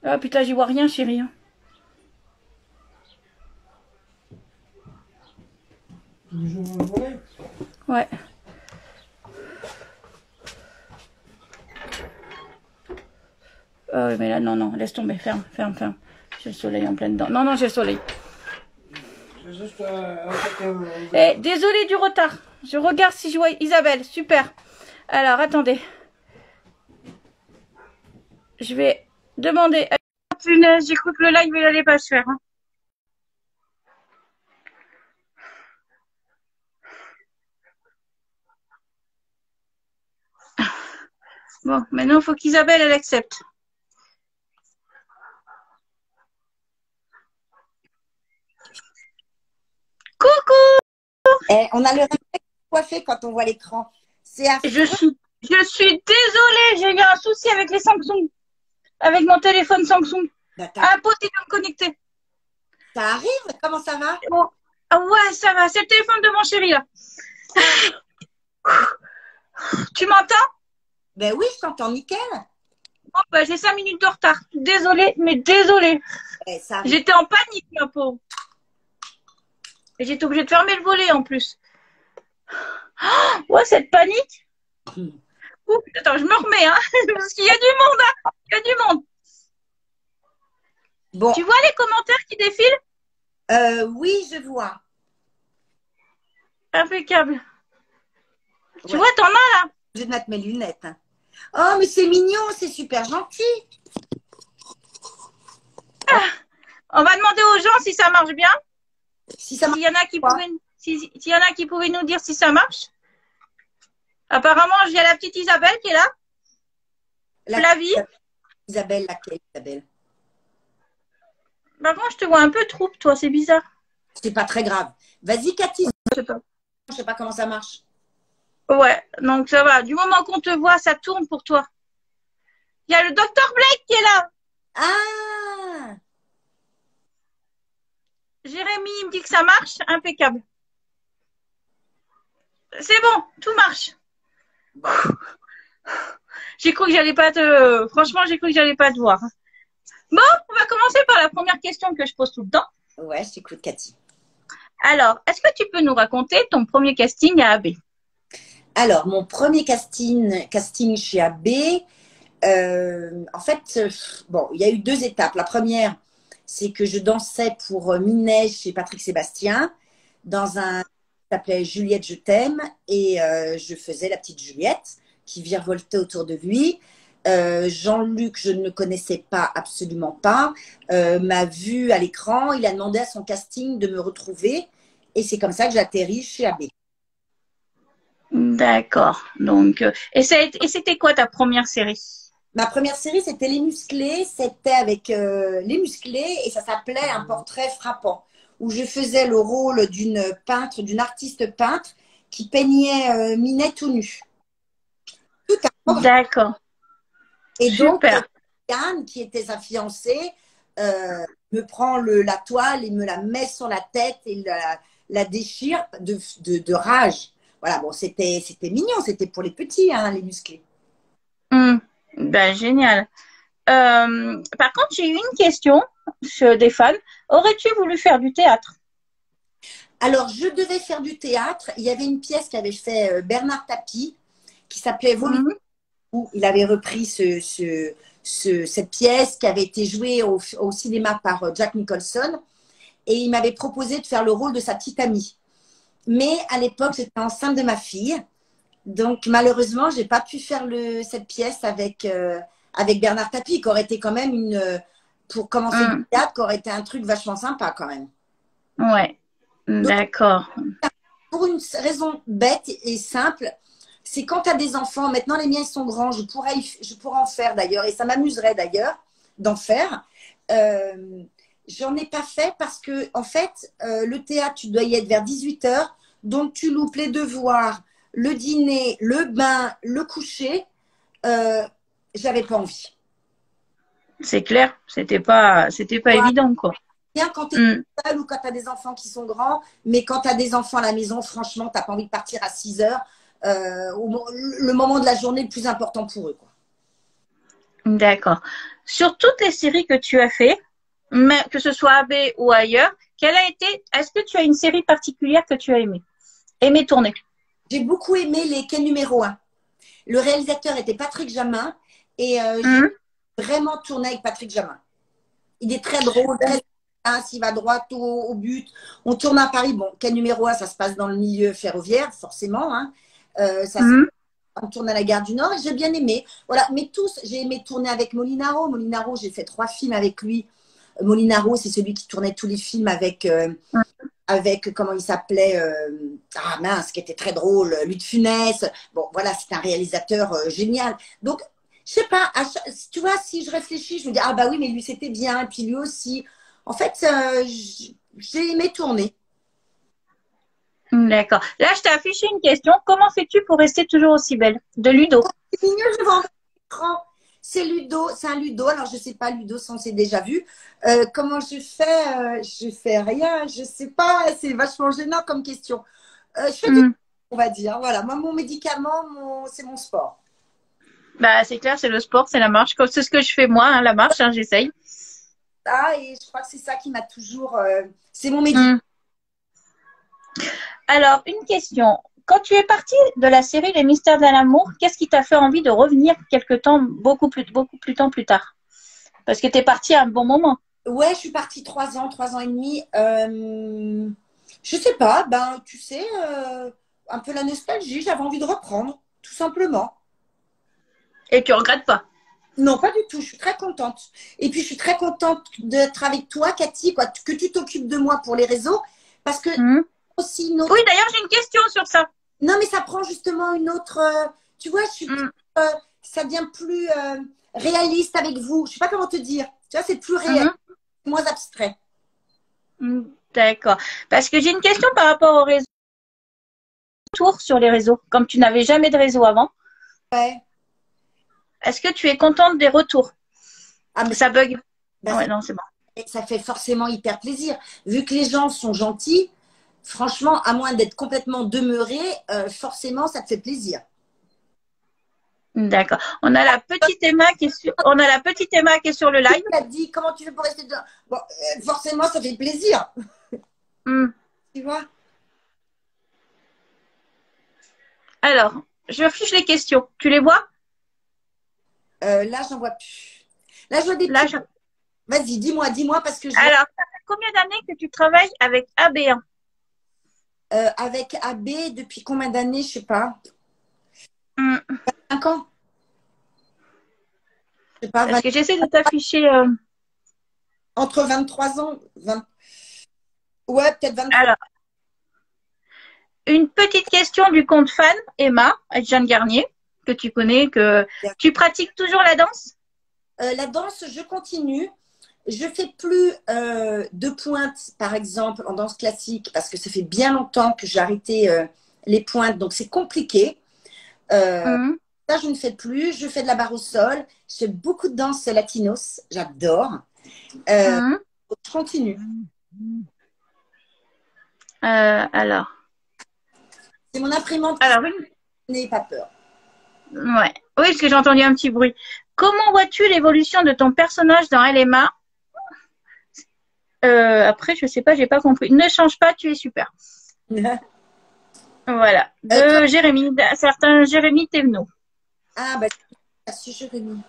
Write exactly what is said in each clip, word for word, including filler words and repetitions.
Ah putain, j'y vois rien, chérie. Ouais. Oh, mais là, non, non, laisse tomber, ferme, ferme, ferme. J'ai le soleil en pleine dent. Non, non, j'ai le soleil. Eh, désolée du retard. Je regarde si je vois Isabelle. Super. Alors, attendez. Je vais demander... Punaise, j'ai cru que le live, il allait pas se faire. Hein. Bon, maintenant, il faut qu'Isabelle, elle accepte. Coucou! Eh, on a le réflexe coiffé quand on voit l'écran. C'est affreux. Je suis, je suis désolée, j'ai eu un souci avec les Samsung. Avec mon téléphone Samsung. Bah, Impossible de me connecter. ça arrive? Comment ça va? Bon. Ah ouais, ça va. C'est le téléphone de mon chéri, là. Tu m'entends? Ben oui, je t'entends nickel. Bon, bah, j'ai cinq minutes de retard. Désolée, mais désolée. Eh, ça J'étais en panique, ma pauvre. Et j'étais obligée de fermer le volet, en plus. Oh, ouais, cette panique. Ouh, attends, je me remets, hein. Parce qu'il y a du monde, hein. Il y a du monde. Bon. Tu vois les commentaires qui défilent? Euh, oui, je vois. Impeccable. Ouais. Tu vois, t'en as là. Je vais mettre mes lunettes. Hein. Oh, mais c'est mignon, c'est super gentil. Ah, on va demander aux gens si ça marche bien. Si ça marche. S'il y en a qui pouvaient, si, s'il y en a qui pouvaient nous dire si ça marche. Apparemment, il y a la petite Isabelle qui est là. La... Flavie. Isabelle, laquelle, Isabelle? Par contre, je te vois un peu trouble, toi, c'est bizarre. C'est pas très grave. Vas-y, Cathy. Je sais pas. Je sais pas comment ça marche. Ouais, donc ça va. Du moment qu'on te voit, ça tourne pour toi. Il y a le docteur Blake qui est là. Ah! Jérémy, il me dit que ça marche. Impeccable. C'est bon, tout marche. J'ai cru que j'allais pas te... Franchement, j'ai cru que j'allais pas te voir. Bon, on va commencer par la première question que je pose tout le temps. Ouais, je t'écoute, Cathy. Alors, est-ce que tu peux nous raconter ton premier casting à A B? Alors, mon premier casting, casting chez A B, euh, en fait, bon, il y a eu deux étapes. La première, c'est que je dansais pour Minet chez Patrick Sébastien dans un qui s'appelait Juliette, je t'aime, et euh, je faisais la petite Juliette qui virevoltait autour de lui. Euh, Jean-Luc, je ne le connaissais pas, absolument pas, euh, m'a vu à l'écran, il a demandé à son casting de me retrouver, et c'est comme ça que j'atterris chez A B. D'accord. Donc, euh, et c'était quoi ta première série? Ma première série, c'était Les Musclés. C'était avec euh, Les Musclés et ça s'appelait Un portrait frappant, où je faisais le rôle d'une peintre, d'une artiste peintre qui peignait euh, Minet tout nu. D'accord. Et Super. donc, Yann, qui était sa fiancée, euh, me prend le, la toile et me la met sur la tête et la, la déchire de, de, de rage. Voilà, bon, c'était mignon, c'était pour les petits, hein, Les Musclés. Mmh. Ben, génial. Euh, par contre, j'ai eu une question des fans. Aurais-tu voulu faire du théâtre? Alors, je devais faire du théâtre. Il y avait une pièce qu'avait fait Bernard Tapie qui s'appelait Volume, mmh. où il avait repris ce, ce, ce, cette pièce qui avait été jouée au, au cinéma par Jack Nicholson. Et il m'avait proposé de faire le rôle de sa petite amie. Mais à l'époque, j'étais enceinte de ma fille. Donc, malheureusement, je n'ai pas pu faire le, cette pièce avec, euh, avec Bernard Tapie, qui aurait été quand même une. Pour commencer mmh. le théâtre, qui aurait été un truc vachement sympa quand même. Ouais, d'accord. Pour une raison bête et simple, c'est quand tu as des enfants, maintenant les miens sont grands, je pourrais, je pourrais en faire d'ailleurs, et ça m'amuserait d'ailleurs d'en faire. Euh, J'en ai pas fait parce que, en fait, euh, le théâtre, tu dois y être vers dix-huit heures, donc tu loupes les devoirs, le dîner, le bain, le coucher. Euh, J'avais pas envie. C'est clair, c'était pas, c'était pas ouais. évident, quoi. Bien quand tu es mm. seule ou quand tu as des enfants qui sont grands, mais quand tu as des enfants à la maison, franchement, tu n'as pas envie de partir à six heures. Euh, le moment de la journée le plus important pour eux, quoi. D'accord. Sur toutes les séries que tu as fait, mais que ce soit A B ou ailleurs, quelle a été, est-ce que tu as une série particulière que tu as aimée, aimé tourner? J'ai beaucoup aimé les quais numéro un. Le réalisateur était Patrick Jamin et euh, j'ai Hum, vraiment tourné avec Patrick Jamin. Il est très drôle, très hein, s'il va droit au, au but. On tourne à Paris. Bon, quai numéro un, ça se passe dans le milieu ferroviaire, forcément. Hein. Euh, ça se hum, On tourne à la gare du Nord et j'ai bien aimé. Voilà, mais tous, j'ai aimé tourner avec Molinaro. Molinaro, j'ai fait trois films avec lui. Molinaro, c'est celui qui tournait tous les films avec, euh, avec comment il s'appelait euh, ah mince, qui était très drôle, Louis de Funès. Bon, voilà, c'est un réalisateur euh, génial. Donc, je sais pas, à chaque- tu vois, si je réfléchis, je me dis, ah bah oui, mais lui, c'était bien, et puis lui aussi. En fait, euh, j'ai aimé tourner. D'accord. Là, je t'ai affiché une question. Comment fais-tu pour rester toujours aussi belle? De Ludo. C'est mignon, je vais en écran. C'est Ludo, c'est un Ludo. Alors, je sais pas, Ludo, ça, on s'est déjà vu. Euh, comment je fais euh, Je fais rien, je sais pas. C'est vachement gênant comme question. Euh, je fais du Hum. on va dire. Voilà, moi, mon médicament, mon... c'est mon sport. Bah, c'est clair, c'est le sport, c'est la marche. Comme c'est ce que je fais moi, hein, la marche, hein, j'essaye. Ah, et je crois que c'est ça qui m'a toujours. euh, C'est mon médicament. Hum. Alors, une question. Quand tu es partie de la série Les Mystères de l'amour, qu'est-ce qui t'a fait envie de revenir quelque temps, beaucoup plus, beaucoup plus temps plus tard? Parce que tu es partie à un bon moment. Ouais, je suis partie trois ans, trois ans et demi. Euh... Je sais pas, ben, tu sais, euh, un peu la nostalgie. J'avais envie de reprendre, tout simplement. Et tu regrettes pas. Non, pas du tout. Je suis très contente. Et puis, je suis très contente d'être avec toi, Cathy, quoi, que tu t'occupes de moi pour les réseaux. Parce que Hum. aussi une Oui, autre. d'ailleurs, j'ai une question sur ça. Non, mais ça prend justement une autre. euh, Tu vois, je suis plus, Hum, euh, ça devient plus euh, réaliste avec vous. Je sais pas comment te dire. Tu vois, c'est plus réel, hum, moins abstrait. hum. D'accord. Parce que j'ai une question par rapport au réseau, tour sur les réseaux. Comme tu n'avais jamais de réseau avant, Ouais. est-ce que tu es contente des retours? Ah, mais Ça bug. bah, Ouais, ça, non, c'est bon. ça fait forcément hyper plaisir. Vu que les gens sont gentils, franchement, à moins d'être complètement demeuré, euh, forcément, ça te fait plaisir. D'accord. On a la petite Emma qui est sur, on a la petite Emma qui est sur le live. Tu as dit comment tu fais pour rester dedans. Bon, euh, forcément, ça fait plaisir. Hum. Tu vois. Alors, je affiche les questions. Tu les vois? Euh, là, j'en vois plus. Là, je vois des Là, petits. je... Vas-y, dis-moi, dis-moi, parce que je vois Alors, ça fait combien d'années que tu travailles avec A B un? euh, avec A B depuis combien d'années, je sais pas. Hum. Cinq ans? Je sais pas, Parce vingt que j'essaie de t'afficher. euh, entre vingt-trois ans, vingt ouais, peut-être vingt-trois. Alors, une petite question du compte fan, Emma, Jeanne Garnier, que tu connais, que tu pratiques toujours la danse? Euh, la danse, je continue. Je fais plus euh, de pointes, par exemple, en danse classique, parce que ça fait bien longtemps que j'ai arrêté euh, les pointes, donc c'est compliqué. Euh, Hum. ça, je ne fais plus. Je fais de la barre au sol. Je fais beaucoup de danse latinos. J'adore. Euh, Hum. je continue. Euh, alors, C'est mon imprimante qui alors une... n'est pas peur. ouais. Oui, parce que j'ai entendu un petit bruit. Comment vois-tu l'évolution de ton personnage dans L M A? Euh, après, je sais pas, j'ai pas compris. Ne change pas, tu es super. Voilà. Euh, quand- De Jérémy, d'un certain Jérémy Thévenot. Ah, bah, merci, Jérémy.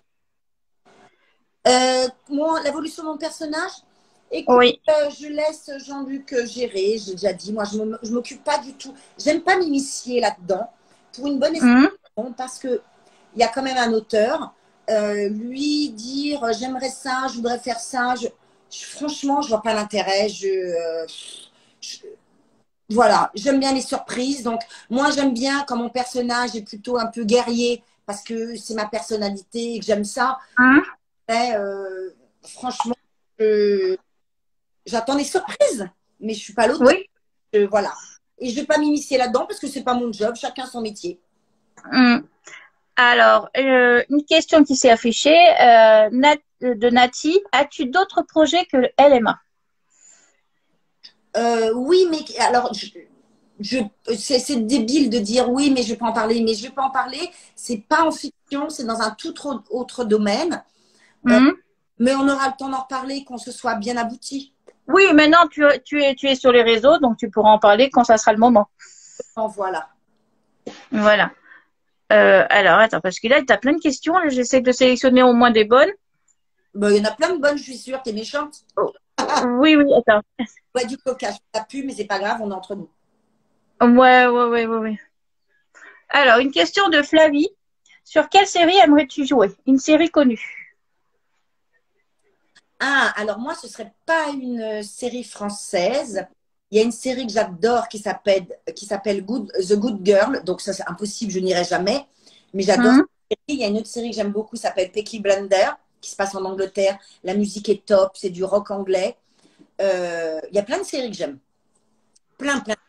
Euh, moi, l'évolution de mon personnage, écoute, Oui. euh, je laisse Jean-Luc euh, gérer, j'ai déjà dit. Moi, je ne m'occupe pas du tout. J'aime pas m'initier là-dedans pour une bonne Hum. raison, parce qu'il y a quand même un auteur. Euh, lui dire euh, j'aimerais ça, je voudrais faire ça, je, je- franchement, je vois pas l'intérêt. Je, euh, je- voilà, j'aime bien les surprises. Donc, moi, j'aime bien quand mon personnage est plutôt un peu guerrier parce que c'est ma personnalité et que j'aime ça. Hum. Mais, euh, franchement, je- j'attends des surprises, mais je suis pas l'auteur. Oui. Je- Voilà. Et je vais pas m'immiscer là-dedans parce que c'est pas mon job, chacun son métier. Hum. Alors, euh, une question qui s'est affichée euh, Nat- de Nati. As-tu d'autres projets que le L M A? Euh, oui, mais alors, je, je- c'est c'est débile de dire oui, mais je vais pas en parler. Mais je vais pas en parler. C'est pas en fiction. question, c'est dans un tout autre autre domaine. Euh, Mhm. mais on aura le temps d'en reparler quand ce soit bien abouti. Oui, maintenant tu, tu es, tu es sur les réseaux, donc tu pourras en parler quand ça sera le moment. Bon, voilà. Voilà. Euh, alors, attends, parce que là, tu as plein de questions. Là, j'essaie de sélectionner au moins des bonnes. Bon, il y en a plein de bonnes, je suis sûre. T'es méchante. Oh. Oui, oui, attends. Ouais, du coca, je t'ai pu, mais c'est pas grave, on est entre nous. Ouais, ouais, ouais, ouais, ouais. Alors, une question de Flavie. Sur quelle série aimerais-tu jouer? Une série connue. Ah, alors moi, ce serait pas une euh, série française. Il y a une série que j'adore qui s'appelle qui s'appelle Good, The Good Girl. Donc ça, c'est impossible, je n'irai jamais. Mais j'adore Hum, cette série. Il y a une autre série que j'aime beaucoup, qui s'appelle Peaky Blinders, qui se passe en Angleterre. La musique est top, c'est du rock anglais. Euh, il y a plein de séries que j'aime. Plein, plein.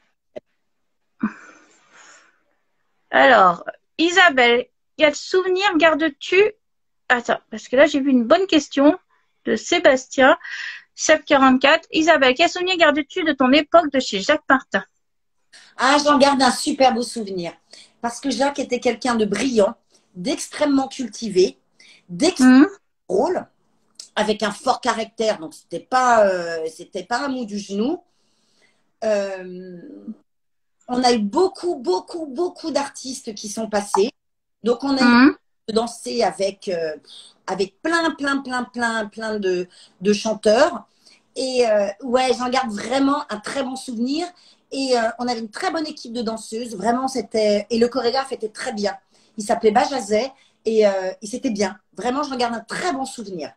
Alors, Isabelle, quel souvenir gardes-tu? Attends, parce que là, j'ai vu une bonne question de Sébastien. Seb quarante-quatre. Isabelle, quel souvenir gardes-tu de ton époque de chez Jacques Martin? Ah, j'en garde un super beau souvenir. Parce que Jacques était quelqu'un de brillant, d'extrêmement cultivé, d'extrêmement Hum, drôle, avec un fort caractère. Donc, c'était pas, euh, c'était pas un mot du genou. Euh, on a eu beaucoup, beaucoup, beaucoup d'artistes qui sont passés. Donc, on a eu hum. de danser avec, euh, avec plein, plein, plein, plein, plein de, de chanteurs. Et euh, ouais, j'en garde vraiment un très bon souvenir. Et euh, on avait une très bonne équipe de danseuses. Vraiment, c'était. Et le chorégraphe était très bien. Il s'appelait Bajazet et, euh, et c'était bien. Vraiment, j'en garde un très bon souvenir.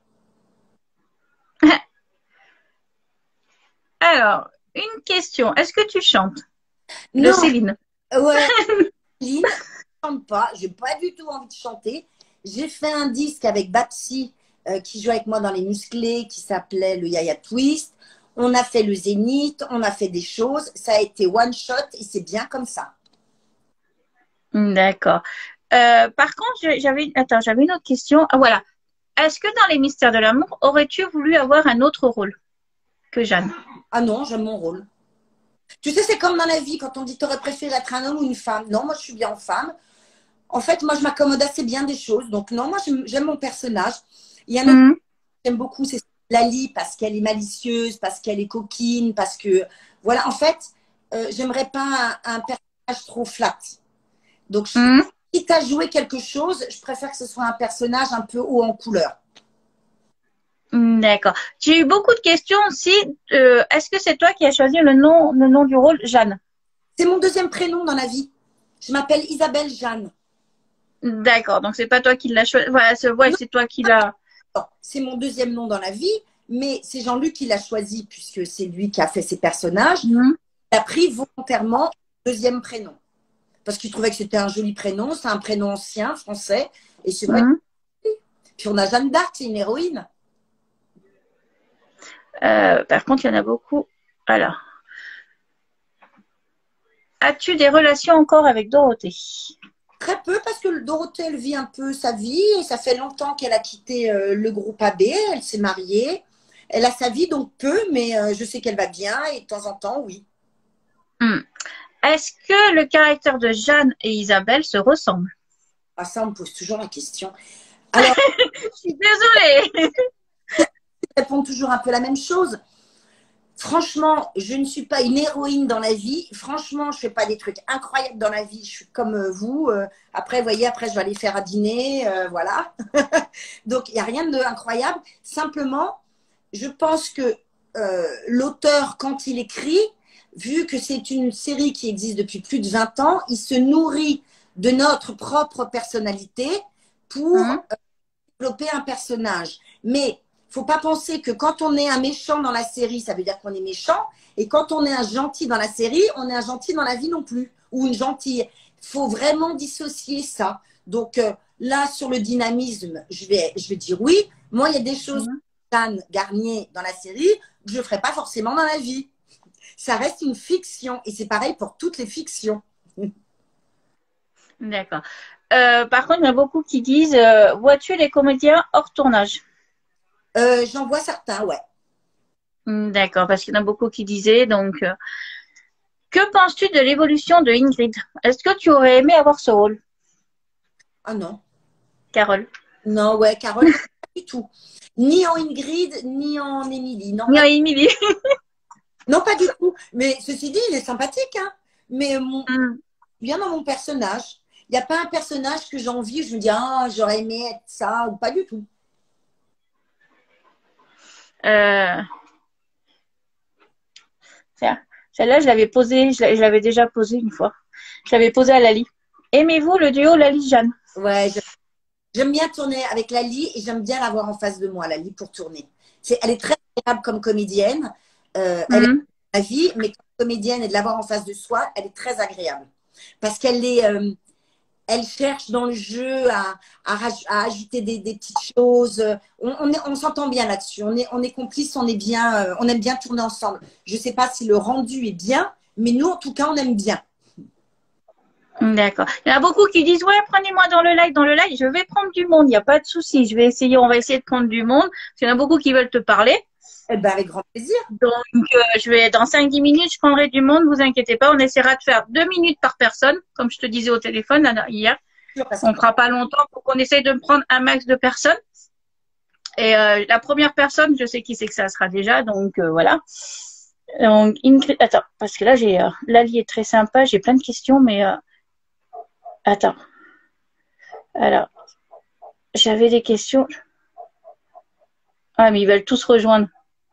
Alors, une question. Est-ce que tu chantes? De Non, Céline. ouais, Lynn, je chante pas. J'ai pas du tout envie de chanter. J'ai fait un disque avec Babsi euh, qui joue avec moi dans Les Musclés, qui s'appelait le Yaya Twist. On a fait le Zénith, on a fait des choses. Ça a été one shot et c'est bien comme ça. D'accord. Euh, par contre, je- j'avais, attends, j'avais une autre question. Ah, voilà. Est-ce que dans Les Mystères de l'amour, aurais-tu voulu avoir un autre rôle que Jeanne? Ah non, j'aime mon rôle. Tu sais, c'est comme dans la vie, quand on dit t'aurais préféré être un homme ou une femme. Non, moi, je suis bien en femme. En fait, moi, je m'accommode assez bien des choses. Donc, non, moi, j'aime j'aime mon personnage. Il y a un autre que Mhm. j'aime beaucoup, c'est Lali, parce qu'elle est malicieuse, parce qu'elle est coquine, parce que, voilà, en fait, euh, j'aimerais pas un, un personnage trop flat. Donc, je- Mhm. quitte à jouer quelque chose, je préfère que ce soit un personnage un peu haut en couleur. D'accord. J'ai eu beaucoup de questions aussi. Euh, est-ce que c'est toi qui as choisi le nom, le nom du rôle, Jeanne? C'est mon deuxième prénom dans la vie. Je m'appelle Isabelle Jeanne. D'accord. Donc c'est pas toi qui l'as choisi. Voilà, c'est ouais, Non, c'est toi qui l'as. c'est mon deuxième nom dans la vie, mais c'est Jean-Luc qui l'a choisi puisque c'est lui qui a fait ses personnages. Mhm. Il a pris volontairement le deuxième prénom parce qu'il trouvait que c'était un joli prénom. C'est un prénom ancien, français. Et c'est vrai. Mhm. Puis on a Jeanne d'Arc, c'est une héroïne. Euh, par contre, il y en a beaucoup. Alors, as-tu des relations encore avec Dorothée? Très peu parce que Dorothée, elle vit un peu sa vie et ça fait longtemps qu'elle a quitté euh, le groupe A B. Elle s'est mariée. Elle a sa vie, donc peu, mais euh, je sais qu'elle va bien et de temps en temps, oui. Hmm. Est-ce que le caractère de Jeanne et Isabelle se ressemblent? Ah, ça, on me pose toujours la question. Alors, Je suis désolée. je réponds toujours un peu la même chose. Franchement, je ne suis pas une héroïne dans la vie. Franchement, je ne fais pas des trucs incroyables dans la vie. Je suis comme euh, vous. Euh, après, vous voyez, après, je vais aller faire à dîner. Euh, voilà. Donc, il n'y a rien d'incroyable. Simplement, je pense que euh, l'auteur, quand il écrit, vu que c'est une série qui existe depuis plus de vingt ans, il se nourrit de notre propre personnalité pour Hmm. développer un personnage. Mais il faut pas penser que quand on est un méchant dans la série, ça veut dire qu'on est méchant. Et quand on est un gentil dans la série, on est un gentil dans la vie non plus. Ou une gentille. Il faut vraiment dissocier ça. Donc euh, là, sur le dynamisme, je vais, je vais dire oui. Moi, il y a des choses, Hmm. Anne Garnier dans la série, que je ne ferai pas forcément dans la vie. Ça reste une fiction. Et c'est pareil pour toutes les fictions. D'accord. Euh, par contre, il y en a beaucoup qui disent euh, vois-tu les comédiens hors tournage? Euh, J'en vois certains, ouais. Hmm, d'accord, parce qu'il y en a beaucoup qui disaient. Donc, euh, que penses-tu de l'évolution de Ingrid? Est-ce que tu aurais aimé avoir ce rôle? Ah non. Carole. Non, ouais, Carole, pas du tout. Ni en Ingrid, ni en Émilie. Non, Ni pas, Émilie. non, pas du tout. Mais ceci dit, il est sympathique, hein. Mais mon, Mm. bien dans mon personnage. Il n'y a pas un personnage que j'envie, je me dis, ah, j'aurais aimé être ça, ou pas du tout. Euh, tiens, celle-là, je l'avais posée, je l'a- je l'avais déjà posée une fois. Je l'avais posée à Lali. Aimez-vous le duo Lali-Jeanne? Ouais, je- j'aime bien tourner avec Lali et j'aime bien l'avoir en face de moi, Lali, pour tourner. C'est, elle est très agréable comme comédienne. Euh, elle est Mm. la vie, mais comme comédienne et de l'avoir en face de soi, elle est très agréable. Parce qu'elle est, euh, elle cherche dans le jeu à, à, raj- à ajouter des, des petites choses. On, on, est- on s'entend bien là-dessus. On est, on est complices, on est bien, euh, on aime bien tourner ensemble. Je ne sais pas si le rendu est bien, mais nous, en tout cas, on aime bien. D'accord. Il y en a beaucoup qui disent, ouais, prenez-moi dans le live, dans le live. Je vais prendre du monde, il n'y a pas de souci. Je vais essayer, on va essayer de prendre du monde. Parce qu'il y en a beaucoup qui veulent te parler. Eh ben, avec grand plaisir. Donc, euh, je vais, dans cinq dix minutes, je prendrai du monde, vous inquiétez pas. On essaiera de faire deux minutes par personne, comme je te disais au téléphone là, hier. Parce On que, fera pas longtemps pour qu'on essaye de prendre un max de personnes. Et euh, la première personne, je sais qui c'est que ça sera déjà, donc euh, voilà. Donc, Ingrid, attends, parce que là, j'ai euh, Lali est très sympa, j'ai plein de questions, mais euh, attends. Alors, j'avais des questions. Ah, mais ils veulent tous rejoindre.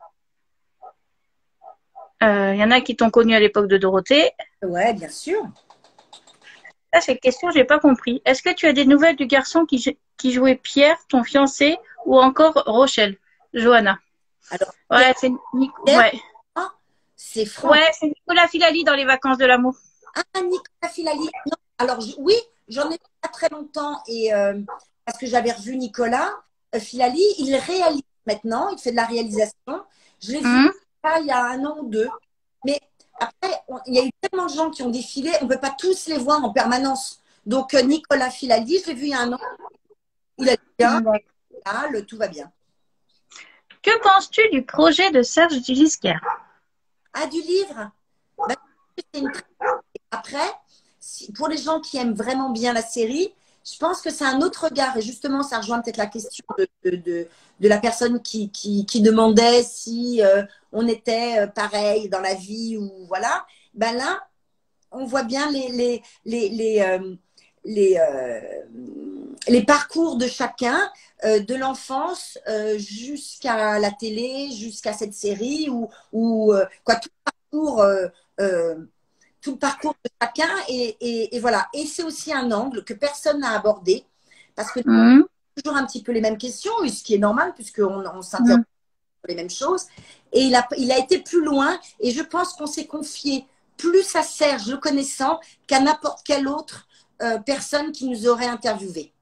Il euh, y en a qui t'ont connu à l'époque de Dorothée. ouais, bien sûr. Là, cette question, j'ai pas compris. Est-ce que tu as des nouvelles du garçon qui, qui jouait Pierre, ton fiancé, ou encore Rochelle, Johanna? Alors, Ouais, c'est Nico. Pierre, Ouais, c'est Franck. ouais, c'est Nicolas Filali dans les vacances de l'amour. Ah, Nicolas Filali. Non, alors, je- oui, j'en ai pas très longtemps et euh, parce que j'avais revu Nicolas euh, Filali. Il réalise maintenant, il fait de la réalisation. Je l'ai vu Hum, là, il y a un an ou deux. Mais après, on- il y a eu tellement de gens qui ont défilé, on ne peut pas tous les voir en permanence. Donc, euh, Nicolas Filali, je l'ai vu il y a un an. Il a dit bien, d'accord. là, le, tout va bien. Que penses-tu du projet de Serge Gisquet? Ah, du livre? Ben, c'est une très- Après, si- pour les gens qui aiment vraiment bien la série, je pense que c'est un autre regard. Et justement, ça rejoint peut-être la question de, de, de- de la personne qui, qui, qui demandait si euh, on était euh, pareil dans la vie ou voilà. Ben là, on voit bien les, les, les, les, euh, les, euh, les parcours de chacun, euh, de l'enfance euh, jusqu'à la télé, jusqu'à cette série, ou, ou euh, quoi, tout le parcours. euh, euh, tout le parcours de chacun et, et, et voilà. Et c'est aussi un angle que personne n'a abordé parce que Hum, toujours un petit peu les mêmes questions, ce qui est normal puisqu'on on s'interroge hum, sur les mêmes choses. Et il a, il a été plus loin et je pense qu'on s'est confié plus à Serge le connaissant qu'à n'importe quelle autre euh, personne qui nous aurait interviewé.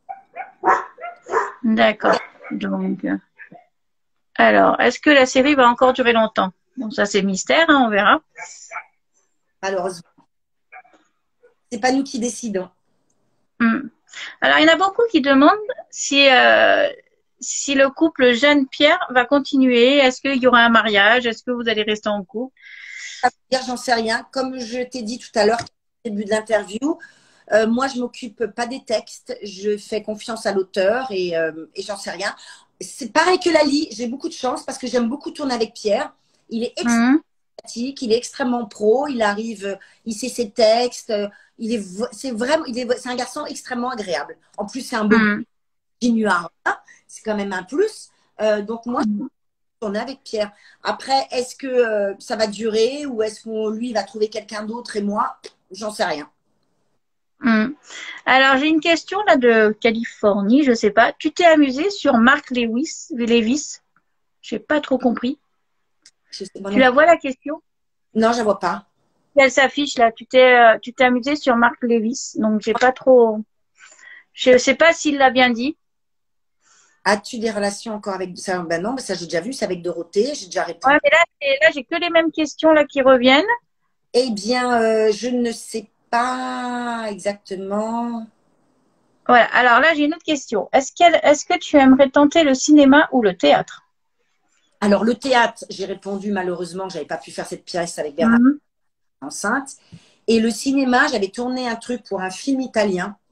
d'accord. Donc, euh, alors, est-ce que la série va encore durer longtemps? Bon, ça c'est mystère, hein, on verra. Malheureusement, c'est pas nous qui décidons. Hum. Alors, il y en a beaucoup qui demandent si, euh, si le couple Jeanne-Pierre va continuer. Est-ce qu'il y aura un mariage? Est-ce que vous allez rester en couple? J'en sais rien. Comme je t'ai dit tout à l'heure au début de l'interview, euh, moi, je m'occupe pas des textes. Je fais confiance à l'auteur et, euh, et j'en sais rien. C'est pareil que Lali. J'ai beaucoup de chance parce que j'aime beaucoup tourner avec Pierre. Il est extrêmement Hum, sympathique, il est extrêmement pro. Il arrive, il sait ses textes. Il est, c'est vraiment, il est, c'est un garçon extrêmement agréable. En plus, c'est un beau hum, Ginuard. C'est quand même un plus. Euh, donc moi, hum. on est avec Pierre. Après, est-ce que euh, ça va durer ou est-ce qu'on lui va trouver quelqu'un d'autre et moi, j'en sais rien. Hum. Alors, j'ai une question là de Californie, je sais pas. Tu t'es amusé sur Mark Lewis, Levis? J'ai pas trop compris. Je sais pas Tu non la plus. vois la question? Non, je la vois pas. Elle s'affiche là. Tu t'es, euh, tu t'es amusé sur Mark Lewis, donc j'ai pas trop. Je sais pas s'il l'a bien dit. As-tu des relations encore avec ça? Ben non, mais ça j'ai déjà vu, c'est avec Dorothée, j'ai déjà Ouais, répondu. mais là, c'est- là, j'ai que les mêmes questions là qui reviennent. Eh bien, euh, je ne sais pas exactement. Voilà. Alors là, j'ai une autre question. Est-ce qu'elle, est-ce que tu aimerais tenter le cinéma ou le théâtre? Alors, le théâtre, j'ai répondu malheureusement que j'avais pas pu faire cette pièce avec Bernard Mhm. enceinte. Et le cinéma, j'avais tourné un truc pour un film italien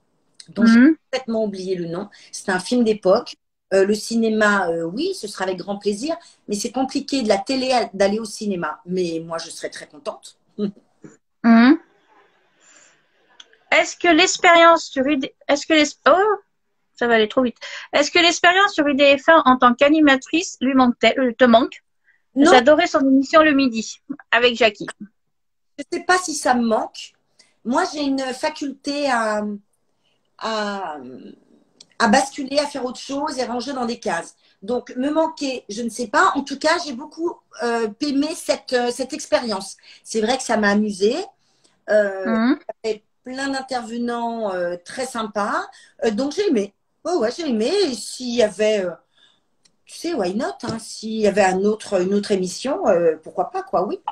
dont j'ai Mhm. complètement oublié le nom. C'est un film d'époque. Euh, le cinéma, euh, oui, ce sera avec grand plaisir, mais c'est compliqué de la télé à- d'aller au cinéma. Mais moi, je serais très contente. Mhm. Est-ce que l'expérience sur I D... Est-ce que l'es- Oh, ça va aller trop vite. Est-ce que l'expérience sur I D F un en tant qu'animatrice lui manque te manque? Non, J'adorais son émission le midi avec Jackie. je ne sais pas si ça me manque. Moi, j'ai une faculté à, à, à basculer, à faire autre chose et ranger dans des cases. Donc, me manquer, je ne sais pas. En tout cas, j'ai beaucoup euh, aimé cette, euh, cette expérience. C'est vrai que ça m'a amusée. Euh, Mhm. il y avait plein d'intervenants euh, très sympas. Euh, donc, j'ai aimé. Oh, ouais, j'ai aimé. Et s'il y avait, euh, tu sais, why not, hein, s'il y avait un autre, une autre émission, euh, pourquoi pas, quoi, oui.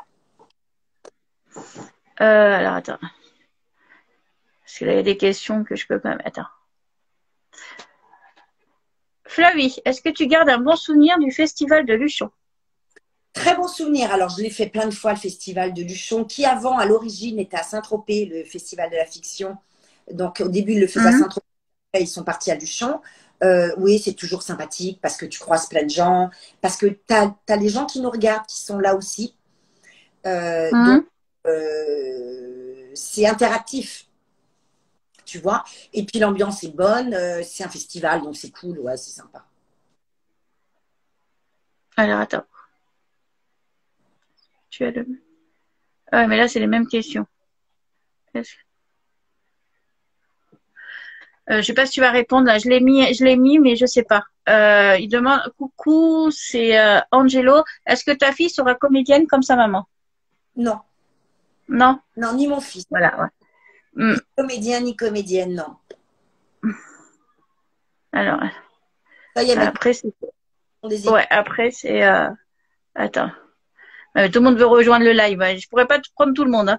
Euh, alors attends. Parce que là, il y a des questions que je peux pas mettre. Attends. Flavie, est-ce que tu gardes un bon souvenir du festival de Luchon? Très bon souvenir. Alors, je l'ai fait plein de fois, le festival de Luchon, qui avant, à l'origine, était à Saint-Tropez, le festival de la fiction. Donc, au début, ils le faisaient à Mhm. Saint-Tropez, après, ils sont partis à Luchon. Euh, oui, c'est toujours sympathique parce que tu croises plein de gens, parce que tu as, les gens qui nous regardent qui sont là aussi. Euh, donc, Mhm. euh, c'est interactif, tu vois. Et puis, l'ambiance est bonne. Euh, c'est un festival, donc c'est cool. Ouais, c'est sympa. Alors attends. Tu as le... Ah, mais là, c'est les mêmes questions. Est-ce- Euh, je sais pas si tu vas répondre là. Je l'ai mis, je l'ai mis, mais je sais pas. Euh, il demande, coucou, c'est euh, Angelo. Est-ce que ta fille sera comédienne comme sa maman? Non, Non? non, ni mon fils. Voilà, ouais. Hmm. Ni comédien, ni comédienne, non. Alors, Ça y est, maintenant, après, c'est... on des équipes. Ouais, après, c'est... euh, Attends. Euh, tout le monde veut rejoindre le live. Ouais. Je pourrais pas te prendre tout le monde, hein.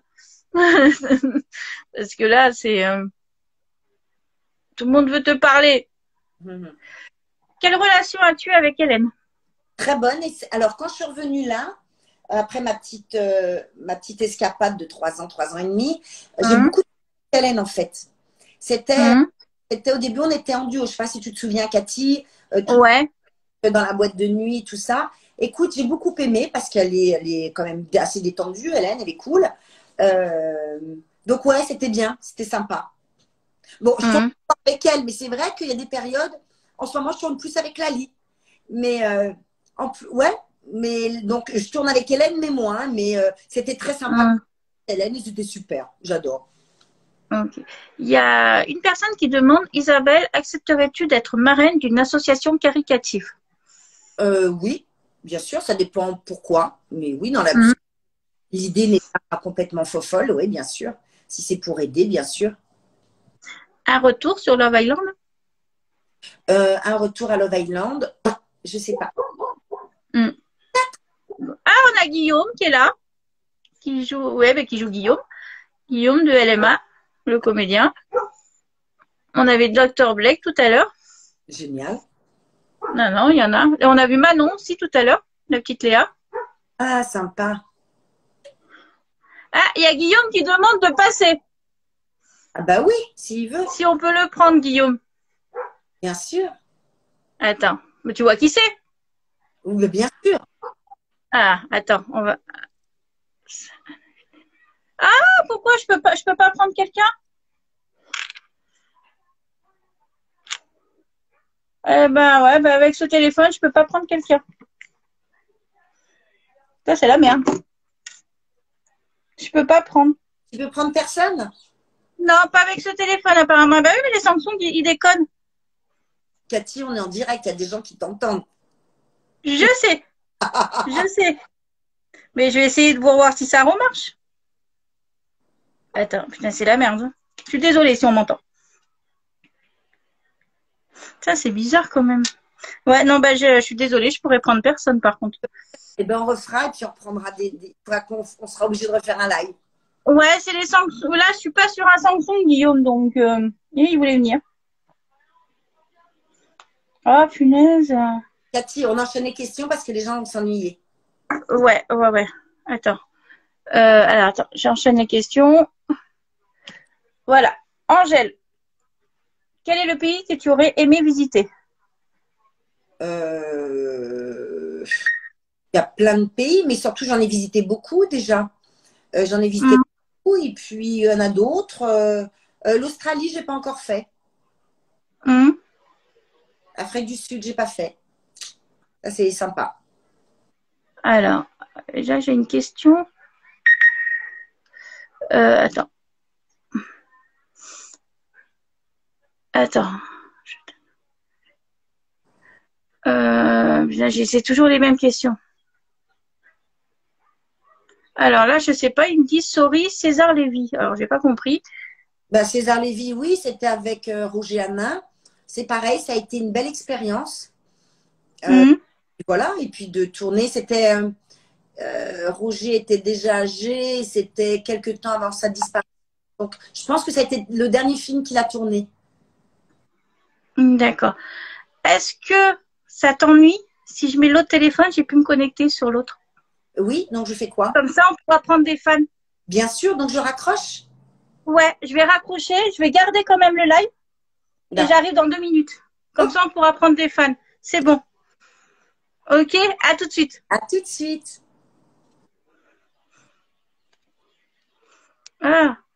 Parce que là, c'est... euh, Tout le monde veut te parler. Mhm. Quelle relation as-tu avec Hélène? Très bonne. Et alors, quand je suis revenue là, après ma petite, euh, ma petite escapade de trois ans, trois ans et demi, j'ai Hum, beaucoup de Hélène en fait. C'était, hum, c'était au début, on était en duo. Je ne sais pas si tu te souviens, Cathy, euh, tout ouais. dans la boîte de nuit, tout ça. Écoute, j'ai beaucoup aimé parce qu'elle est, elle est quand même assez détendue, Hélène, elle est cool. Euh, donc, ouais, c'était bien, c'était sympa. Bon, je tourne Hum, pas avec elle, mais c'est vrai qu'il y a des périodes, en ce moment, je tourne plus avec Lali. Mais, euh, en plus, ouais, mais donc, je tourne avec Hélène, mais moins, mais euh, c'était très sympa. hum. Hélène, et c'était super, j'adore. Ok. Il y a une personne qui demande, Isabelle, accepterais-tu d'être marraine d'une association caritative? Euh, oui, bien sûr, ça dépend pourquoi, mais oui, dans Hum. l'absolu, l'idée n'est pas complètement fofolle, oui, bien sûr. Si c'est pour aider, bien sûr. Un retour sur Love Island? Euh, un retour à Love Island, je sais pas. Hum. Ah, on a Guillaume qui est là, qui joue, ouais, mais qui joue Guillaume. Guillaume de L M A, le comédien. On avait docteur Blake tout à l'heure. Génial. Non, non, il y en a. Et on a vu Manon aussi tout à l'heure, la petite Léa. Ah, sympa. Ah, il y a Guillaume qui demande de passer. Ah bah oui, s'il veut, Si on peut le prendre, Guillaume. bien sûr. Attends, mais tu vois qui c'est? Oui, bien sûr. Ah, attends, on va. Ah, pourquoi je peux pas, je peux pas prendre quelqu'un? Eh ben ouais, ben avec ce téléphone, je peux pas prendre quelqu'un. Ça, c'est la merde. Je peux pas prendre. Tu peux prendre personne? Non, pas avec ce téléphone, apparemment. Bah oui, mais les Samsung, ils, ils déconnent. Cathy, on est en direct, il y a des gens qui t'entendent. Je sais, je sais. Mais je vais essayer de voir si ça remarche. Attends, putain, c'est la merde. Je suis désolée si on m'entend. Ça, c'est bizarre quand même. Ouais, non, bah, je, je suis désolée, je pourrais prendre personne par contre. Eh ben, on refera et puis on reprendra des. des... faudra qu'on- on sera obligé de refaire un live. Ouais, c'est les Samsung. Là, je suis pas sur un Samsung, Guillaume, donc euh, il voulait venir. Ah, punaise. Cathy, on enchaîne les questions parce que les gens vont s'ennuyer. Ouais, ouais, ouais. Attends. Euh, alors, attends, j'enchaîne les questions. Voilà. Angèle. Quel est le pays que tu aurais aimé visiter? Euh, Il y a plein de pays, mais surtout, j'en ai visité beaucoup déjà. Euh, j'en ai visité Hmm. beaucoup, et puis il y en a d'autres. Euh, euh, L'Australie, j'ai pas encore fait. Hmm. Afrique du Sud, j'ai pas fait. Ça, c'est sympa. Alors, déjà, j'ai une question. Euh, attends. Attends. Euh, là, j'ai- c'est toujours les mêmes questions. Alors là, je sais pas, ils me disent sorry, César Lévy. Alors, j'ai pas compris. Ben, César Lévy, oui, c'était avec euh, Roger Hanin. C'est pareil, ça a été une belle expérience. Euh, Hmm. voilà, et puis de tourner, c'était euh, euh, Roger était déjà âgé, c'était quelques temps avant sa disparition. Donc, je pense que ça a été le dernier film qu'il a tourné. D'accord. Est-ce que ça t'ennuie si je mets l'autre téléphone, j'ai pu me connecter sur l'autre? Oui, donc je fais quoi? Comme ça, on pourra prendre des fans. Bien sûr, donc je raccroche. Ouais, je vais raccrocher, je vais garder quand même le live et D'accord. j'arrive dans deux minutes. Comme Ok, ça, on pourra prendre des fans. C'est bon. Ok, à tout de suite. à tout de suite. Ah.